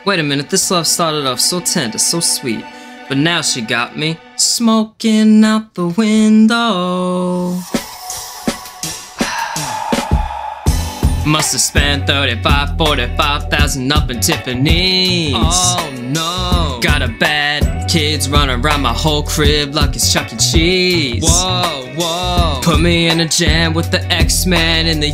Wait a minute, this love started off so tender, so sweet, but now she got me smoking out the window. Must have spent 45,000 up in Tiffany's. Oh no. Got a bad kids running around my whole crib like it's Chuck E. Cheese. Whoa, whoa. Put me in a jam with the X-Men in the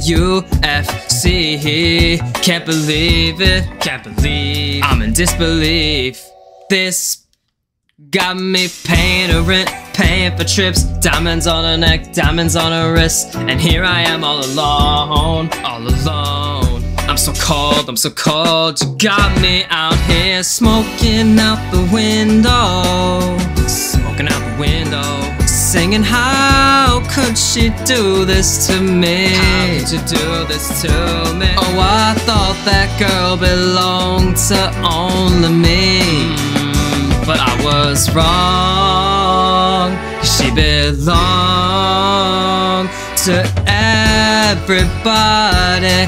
UFC. Can't believe it. Can't believe I'm in disbelief. This got me paying a rent, paying for trips, diamonds on her neck, diamonds on her wrist, and here I am all alone, all alone. I'm so cold, you got me out here smoking out the window, smoking out the window, singing how could she do this to me, how could you do this to me? Oh, I thought that girl belonged to only me. But I was wrong. She belonged to everybody,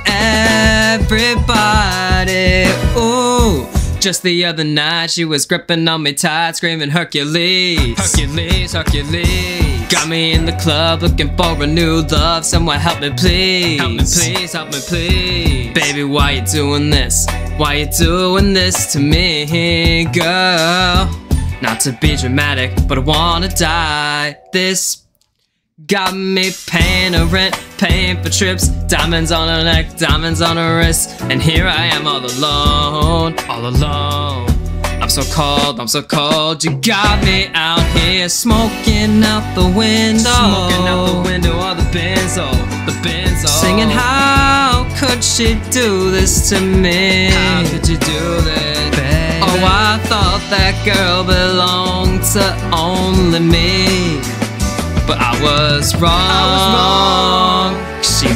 everybody. Ooh. Just the other night she was gripping on me tight, screaming Hercules, Hercules, Hercules. Got me in the club looking for a new love. Someone help me please, help me please, help me please. Baby, why you doing this? Why you doing this to me, girl? Not to be dramatic, but I wanna die. This got me paying a rent, paying for trips, diamonds on her neck, diamonds on her wrist, and here I am all alone, all alone. I'm so cold, you got me out here smoking out the window, smoking out the window of the benzo, singing how could she do this to me? How could you do this, baby? Oh, I thought that girl belonged to only me, but I was wrong. She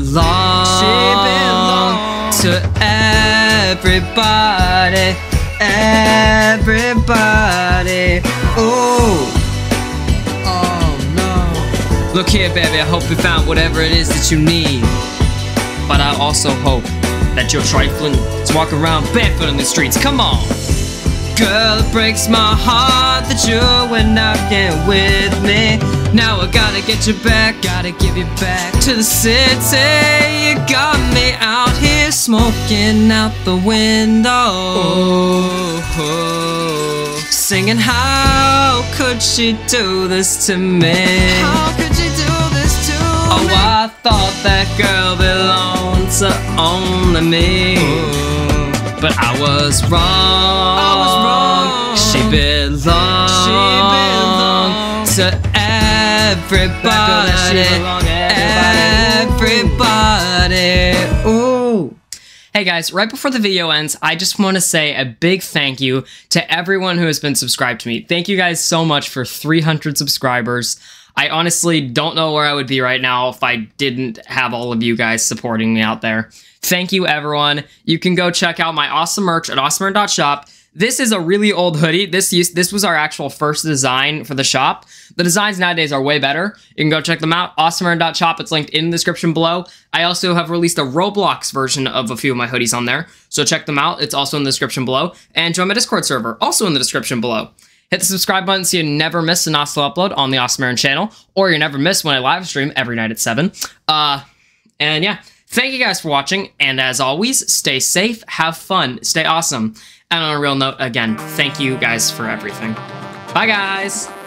belonged to everybody, everybody. Ooh. Oh no. Look here, baby, I hope you found whatever it is that you need, but I also hope that you're trifling to walk around barefoot in the streets. Come on. Girl, it breaks my heart that you went out again with me. Now I gotta get you back, gotta give you back to the city. You got me out here smoking out the window, singing how could she do this to me? How could you do this to me? Oh, I thought that girl belonged to only me, but I was wrong. She belonged to everybody, everybody. Ooh. Hey guys, right before the video ends, I just want to say a big thank you to everyone who has been subscribed to me. Thank you guys so much for 300 subscribers. I honestly don't know where I would be right now if I didn't have all of you guys supporting me out there. Thank you, everyone. You can go check out my awesome merch at awesomemerch.shop. This is a really old hoodie. This was our actual first design for the shop. The designs nowadays are way better. You can go check them out. awesomemerch.shop. It's linked in the description below. I also have released a Roblox version of a few of my hoodies on there, so check them out. It's also in the description below. And join my Discord server, also in the description below. Hit the subscribe button so you never miss an Awesome upload on the Awesome Aaron channel, or you never miss when I live stream every night at 7. And yeah, thank you guys for watching, and as always, stay safe, have fun, stay awesome. And on a real note, again, thank you guys for everything. Bye, guys!